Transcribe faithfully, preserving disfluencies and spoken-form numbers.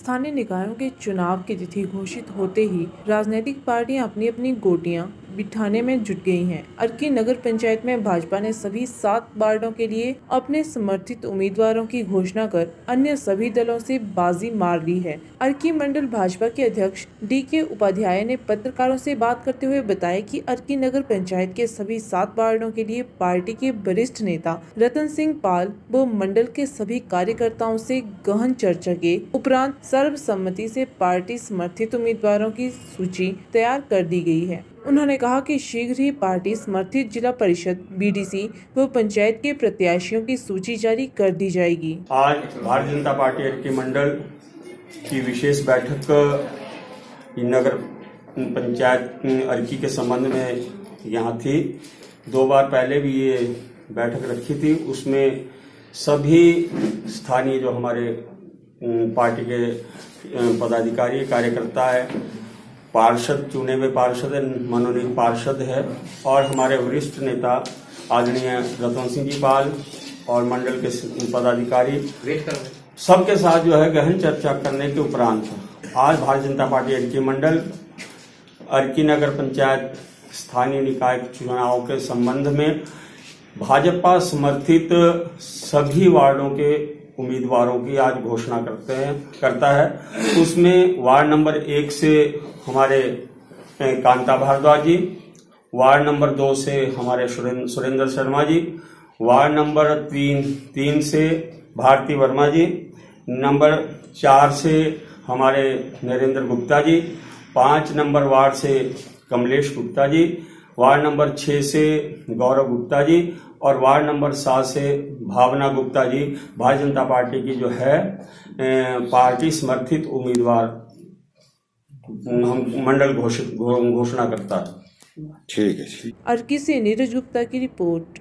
स्थानीय निकायों के चुनाव की तिथि घोषित होते ही राजनीतिक पार्टियां अपनी अपनी गोटियां बिठाने में जुट गई हैं। अर्की नगर पंचायत में भाजपा ने सभी सात वार्डों के लिए अपने समर्थित उम्मीदवारों की घोषणा कर अन्य सभी दलों से बाजी मार ली है। अर्की मंडल भाजपा के अध्यक्ष डी के उपाध्याय ने पत्रकारों से बात करते हुए बताया कि अर्की नगर पंचायत के सभी सात वार्डों के लिए पार्टी के वरिष्ठ नेता रतन सिंह पाल व मंडल के सभी कार्यकर्ताओं से गहन चर्चा के उपरांत सर्वसम्मति से पार्टी समर्थित उम्मीदवारों की सूची तैयार कर दी गई है। उन्होंने कहा कि शीघ्र ही पार्टी समर्थित जिला परिषद, बी डी सी व पंचायत के प्रत्याशियों की सूची जारी कर दी जाएगी। आज भारतीय जनता पार्टी अर्की मंडल की विशेष बैठक नगर पंचायत अर्की के संबंध में यहाँ थी। दो बार पहले भी ये बैठक रखी थी। उसमें सभी स्थानीय जो हमारे पार्टी के पदाधिकारी कार्यकर्ता है, पार्षद, चुने हुए पार्षद है, मनोनीत पार्षद है और हमारे वरिष्ठ नेता आदरणीय रतन सिंह जी पाल और मंडल के पदाधिकारी सबके साथ जो है गहन चर्चा करने के उपरांत आज भारतीय जनता पार्टी अर्की मंडल अर्की नगर पंचायत स्थानीय निकाय चुनाव के संबंध में भाजपा समर्थित सभी वार्डों के उम्मीदवारों की आज घोषणा करते हैं करता है। उसमें वार्ड नंबर एक से हमारे कांता भारद्वाज जी, वार्ड नंबर दो से हमारे सुरेंद्र शर्मा जी, वार्ड नंबर तीन तीन से भारती वर्मा जी, नंबर चार से हमारे नरेंद्र गुप्ता जी, पांच नंबर वार्ड से कमलेश गुप्ता जी, वार्ड नंबर छह से गौरव गुप्ता जी और वार्ड नंबर सात से भावना गुप्ता जी भारतीय जनता पार्टी की जो है पार्टी समर्थित उम्मीदवार हम मंडल घोषित घोषणा करता है। ठीक है। अर्की से नीरज गुप्ता की रिपोर्ट।